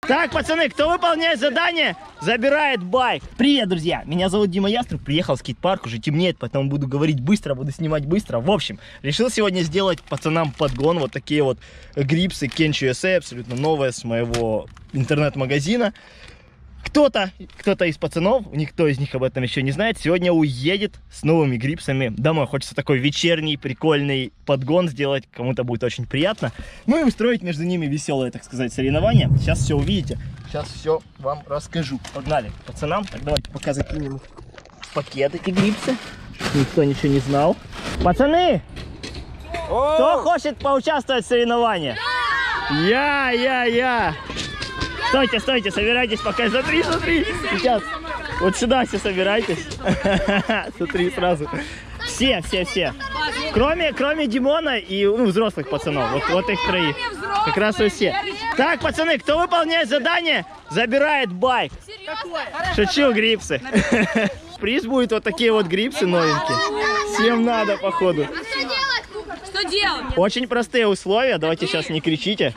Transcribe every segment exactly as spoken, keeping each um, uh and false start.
Так, пацаны, кто выполняет задание, забирает байк. Привет, друзья, меня зовут Дима Ястреб, приехал в скейт-парк, уже темнеет, поэтому буду говорить быстро, буду снимать быстро. В общем, решил сегодня сделать пацанам подгон, вот такие вот грипсы Kenchi ю эс эй, абсолютно новые, с моего интернет-магазина. Кто-то, кто-то из пацанов, никто из них об этом еще не знает, сегодня уедет с новыми грипсами домой. Хочется такой вечерний, прикольный подгон сделать, кому-то будет очень приятно. Ну и устроить между ними веселое, так сказать, соревнование. Сейчас все увидите, сейчас все вам расскажу. Погнали, пацанам. Так, давайте пока закинем в пакет эти грипсы, чтобы никто ничего не знал. Пацаны, кто хочет поучаствовать в соревновании? Я, я, я. Стойте, стойте, собирайтесь пока. Смотри, смотри. Сейчас. Вот сюда все собирайтесь. Смотри, сразу. Все, все, все. Кроме, кроме Димона и ну, взрослых пацанов. Вот, вот их троих. Как раз и все. Так, пацаны, кто выполняет задание, забирает байк. Шучу, грипсы. Приз будет вот такие вот грипсы новенькие. Всем надо, походу. Что делать? Очень простые условия. Давайте сейчас не кричите.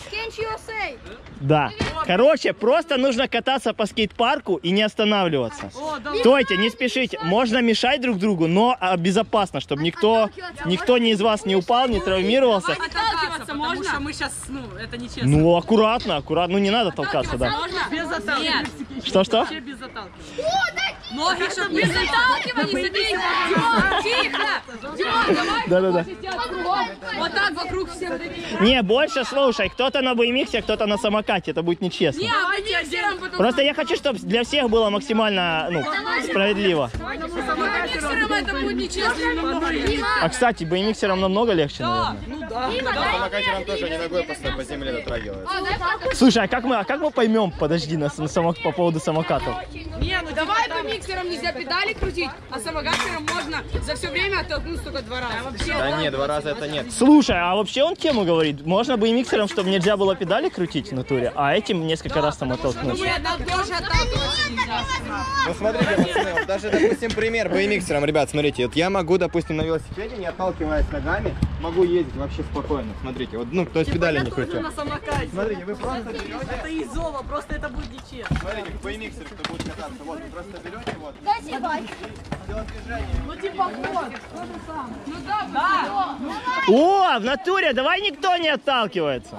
Да. Короче, просто нужно кататься по скейт-парку и не останавливаться. Стойте, не спешите. Можно мешать друг другу, но безопасно, чтобы никто, никто ни из вас не упал, не травмировался. Отталкиваться можно? Потому что мы сейчас, ну, это нечестно. Ну, аккуратно, аккуратно. Ну, не надо толкаться, да. Без заталкивания. Что-что? Вообще без заталкивания. Ноги, чтобы без заталкивания. Тихо! Димон, давай. Да-да-да. Вот так вокруг все вот эти. Не, больше слушай. Кто-то на би эм икс, кто-то на самокате. Это будет нечестно. Не, миксером потом. Просто я хочу, чтобы для всех было максимально, ну, справедливо. Миксером это будет нечестно. А, кстати, би эм иксером намного легче, наверное. Ну да. Самокатером тоже не ногой просто по земле дотрагивается. Слушай, а как мы, а как мы поймем, подожди, на, на само, по поводу самокатов? Не, ну давай по миксерам нельзя педали крутить, а самокатером можно за все время оттолкнуться только два раза. Да нет, два раза это нет. Слушай, а вообще он тему говорит, можно би эм иксером, чтобы нельзя было педали крутить в натуре, а этим несколько раз там оттолкнуться. Нет, там тоже отталкиваться нельзя. Ну смотрите, пацаны, вот даже, допустим, пример би эм иксером, ребят, смотрите, вот я могу, допустим, на велосипеде, не отталкиваясь ногами, могу ездить вообще спокойно. Смотрите, вот, ну, то есть педали не крутят. На самокате. Смотрите, вы просто берете, Это изола, просто это будет нечестно. смотрите, би эм иксер, кто будет кататься, вот, вы просто берете, вот, Дайте байк. делать движение. Ну типа вот, то же самое. Ну да, да. О, в натуре, давай никто не отталкивается.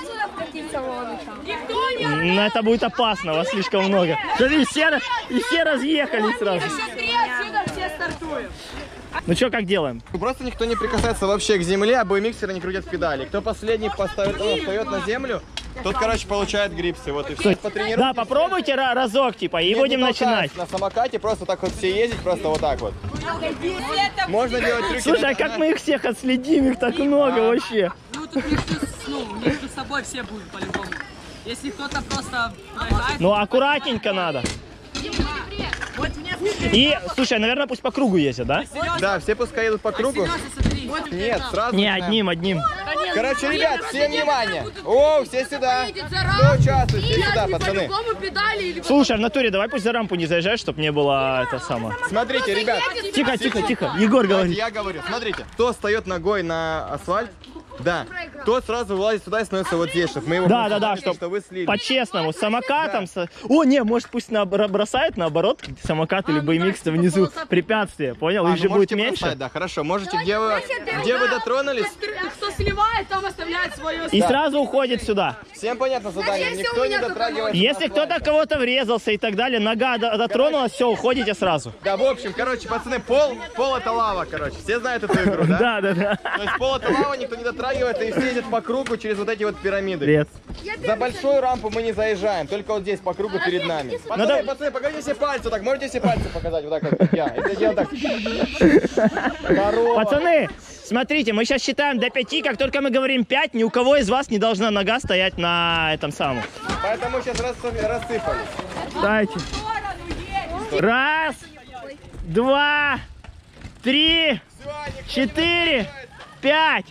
Никто не Ну, это будет опасно, вас слишком много. Смотри, все, и все разъехались сразу. Еще три отсюда все стартуем. Ну что, как делаем? Просто никто не прикасается вообще к земле, а би эм иксеры не крутят педали. Кто последний поставит, ну, встает на землю, тот, короче, получает грипсы. Вот и все. Да, попробуйте разок, типа, и будем начинать. На самокате просто так вот все ездить, просто вот так вот. Можно делать трюки. Слушай, а как мы их всех отследим? Их так много вообще. Ну тут между, ну, между собой все будут по-любому. Если кто-то просто проиграет... Ну, аккуратненько надо. Вот мне И, слушай, наверное, пусть по кругу ездят, да? Да, все пускай едут по кругу. Нет, сразу. Не, начинаем. одним, одним. Короче, ребят, всем внимание. О, все сюда. Кто участвует, все сюда, пацаны. Слушай, в натуре давай пусть за рампу не заезжать, чтобы не было это самое. Смотрите, ребят. Тихо, тихо, тихо. Егор говорит. Я говорю, смотрите, кто встает ногой на асфальт, да, тот сразу вылазит сюда и становится вот здесь, чтобы мы его Да, да, да, чтобы чтобы вы слили. по-честному, с самокатом. С... О, не, может пусть на... бросает наоборот самокат или би эм икс внизу препятствие, понял? А, Их же ну, будет можете меньше. бросать, да, хорошо. Можете, где вы, где вы дотронулись, Кто сливает, там оставляет свое... И сразу уходит сюда. всем понятно задание, никто не дотрагивается. Если кто-то в кого-то врезался и так далее, нога до- дотронулась, все, уходите сразу. Да, в общем, короче, пацаны, пол, пол это лава, короче. Все знают эту игру, да? Да, да, да. То есть пол это лава, никто не дотрагивается и все ездят по кругу через вот эти вот пирамиды. Привет. За большую рампу мы не заезжаем, только вот здесь по кругу перед нами. Пацаны, да- пацаны, покажите все пальцы, так, можете все пальцы показать, вот так вот, как я. Это дело так. Здорово. Пацаны, смотрите, мы сейчас считаем до пяти, как только мы говорим пять, ни у кого из вас не должна нога стоять на этом самом. Поэтому сейчас рассыпались. Дайте. Раз, два, три, четыре, пять.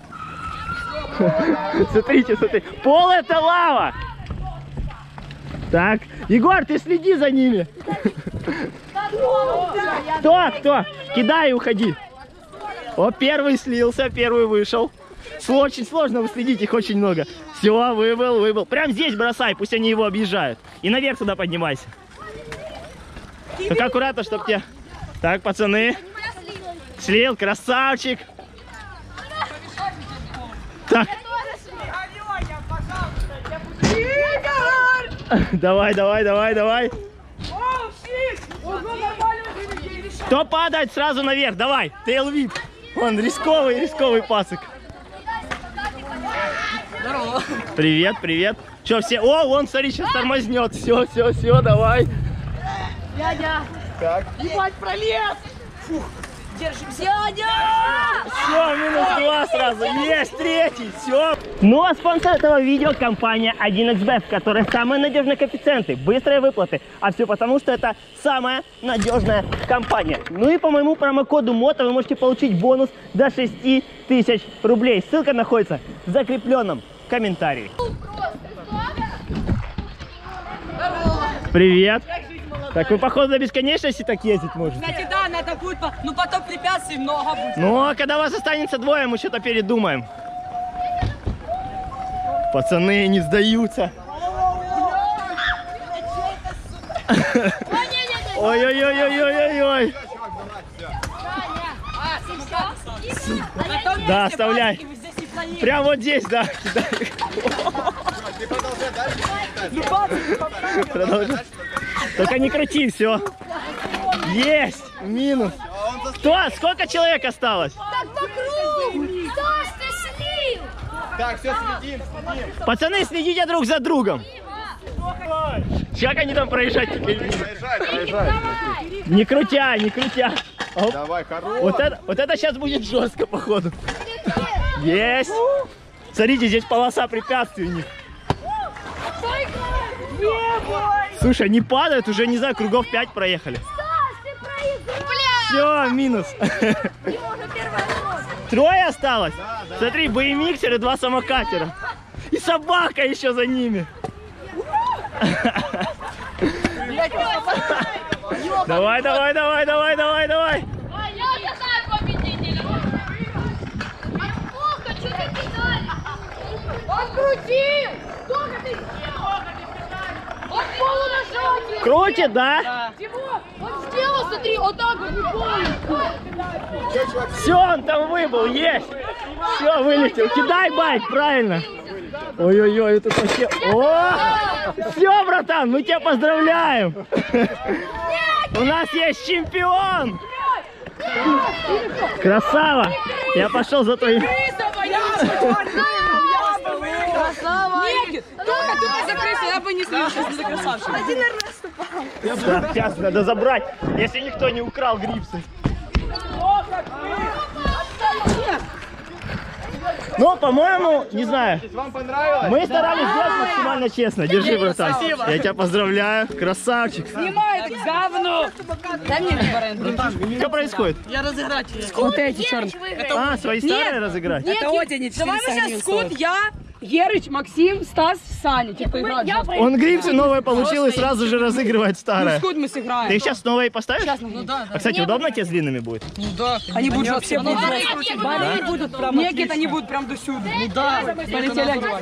Смотрите, смотрите. Пол это лава. Так, Егор, ты следи за ними. Кто, кто? Кидай и уходи. О, первый слился, первый вышел. Очень сложно выследить, их очень много. Все, выбыл, выбыл. Прям здесь бросай, пусть они его объезжают. И наверх туда поднимайся. Только аккуратно, чтоб тебе... Так, пацаны. Слил, красавчик. Так. Давай, давай, давай, давай. Кто падает, сразу наверх, давай. Тейлвип. Вон, рисковый, рисковый пасок. Здорово. Привет, привет. Че, все? О, вон, смотри, сейчас тормознет. Все, все, все, давай. Дядя. Так. Ебать, пролез. Фух. Держимся. Дядя! Все, минус два сразу. Есть, третий, все. Ну а спонсор этого видео компания один икс бет, в которой самые надежные коэффициенты, быстрые выплаты. А все потому, что это самая надежная компания. Ну и по моему промокоду МОТО вы можете получить бонус до шести тысяч рублей. Ссылка находится в закрепленном комментарии. Привет. Так вы, походу, до бесконечности так ездить можете? Кстати, да, надо будет, ну потом препятствий много будет. Ну, а когда вас останется двое, мы что-то передумаем. Пацаны не сдаются. Ой-ой-ой-ой-ой-ой-ой. Да, оставляй. Прям вот здесь, да. Продолжай. Только не крути, все. Есть! Минус. Кто? Сколько человек осталось? Так вокруг! Саш, ты слил! Так, все, следим, следим. Пацаны, следите друг за другом. Как они там проезжать теперь? Проезжай, проезжай. Не крутя, не крутя. Оп. Давай, хорош. Вот это, вот это сейчас будет жестко, походу. Есть! Смотрите, здесь полоса препятствий у них. Слушай, они падают, уже, не знаю, кругов пять проехали. Саш, ты проиграл! Все, минус. Трое осталось? Да, да. Смотри, бмиксер и два самокатера. И собака еще за ними. Давай, давай, давай, давай, давай, давай. А я катаю победителя! Плохо, что ты кидали? Он крутил! Сколько ты сделал? Он полунажатие! Крутит, да? Чего? Он сделал, смотри, вот так вот, не помню. Все, он там выбыл, есть. Все, вылетел. Кидай байк, правильно. Ой-ой-ой, это вообще... О! Все, братан, мы тебя поздравляем. У нас есть чемпион. Красава. Я пошел за твоим... Красава! Нет, только ты закрылся, я бы не слышал, что ты красавчик. Один раз ступал. Да, сейчас надо забрать, если никто не украл грипсы. Ну, по-моему, не знаю. Вам понравилось? Мы старались сделать максимально честно. Держи, братан. Я тебя поздравляю. Красавчик. Снимай это говно! Дай мне барен. Что происходит? Я разыграть. Вот эти черные. А, свои старые разыграть? Это вот они. Давай мы сейчас Скут, я, Ерыч, Максим, Стас, Саня. Типа играть. Он грипсы новые получил и сразу же разыгрывает старое. Скут мы сыграем. Ты их сейчас новые поставишь? Ну да, А, кстати, удобно тебе с длинными будет? Ну да. Они будут вообще будут. Они будут прям. Некие они будут прям до сюда. Ну да. Полетели одевать.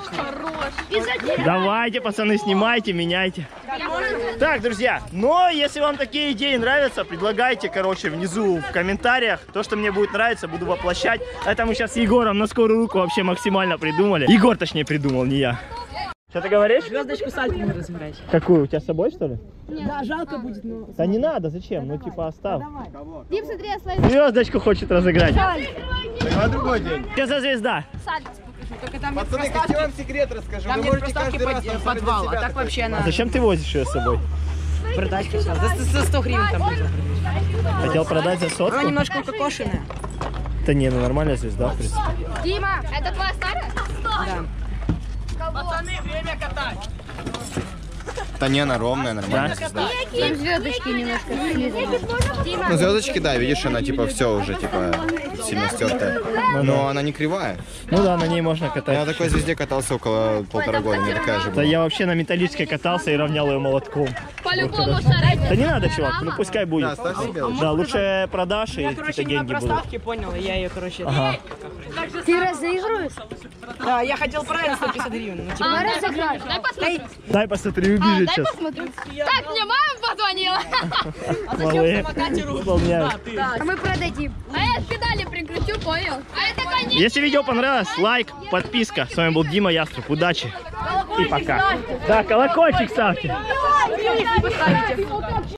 Давайте, пацаны, снимайте, меняйте. Так, друзья, но если вам такие идеи нравятся, предлагайте, короче, внизу в комментариях. То, что мне будет нравиться, буду воплощать. Это мы сейчас с Егором на скорую руку вообще максимально придумали. Егор, точнее, придумал, не я. Что ты говоришь? Звездочку сальто не разыграть. Какую? У тебя с собой, что ли? Да, жалко будет, но... Да не надо, зачем? Ну, типа, оставь. Дим, смотри, я свою Звездочку хочет разыграть. На другой день. Что за звезда? Только там Пацаны, нет хочу вам проставки, секрет расскажу. там Вы нет можете проставки каждый раз там под, сами для подвала, себя а так такой вообще А на... зачем ты возишь ее с собой? Продать сейчас. За, за сто гривен там будет. Хотел продать за сотку? Она немножко укокошенная. Да не, ну нормальная звезда, в принципе. Дима, это твоя старая? Да. Пацаны, время катать. Да не, она ровная, нормальная Да? звезда. Там звездочки немножко слизаны. Дима, Ну, звездочки, да, видишь, она типа все уже, типа, сильно стертая. Но она не кривая. Ну да, на ней можно Я на катать. такой звезде катался около полтора года, не такая же Да была. я вообще на металлической катался и равнял ее молотком. по-любому шарик. Да не надо, чувак, ну пускай Да, будет. оставь себе. Да, лучше продашь и Я, какие-то короче, на деньги будут. проставке понял, и я ее, короче... Ага. Ты разыгрываешь? Да, я хотел правильно сто пятьдесят гривен. но типа- А, разыграешь. Дай посмотрю. Дай посмотри, убежит Дай сейчас. посмотрю. Так, мне мама позвонила. Малые выполняют. А мы продадим. А я педали прикрутил, понял? А это конец. Если видео понравилось, лайк, подписка. С вами был Дима Яструб. Удачи и пока. Да, колокольчик ставьте.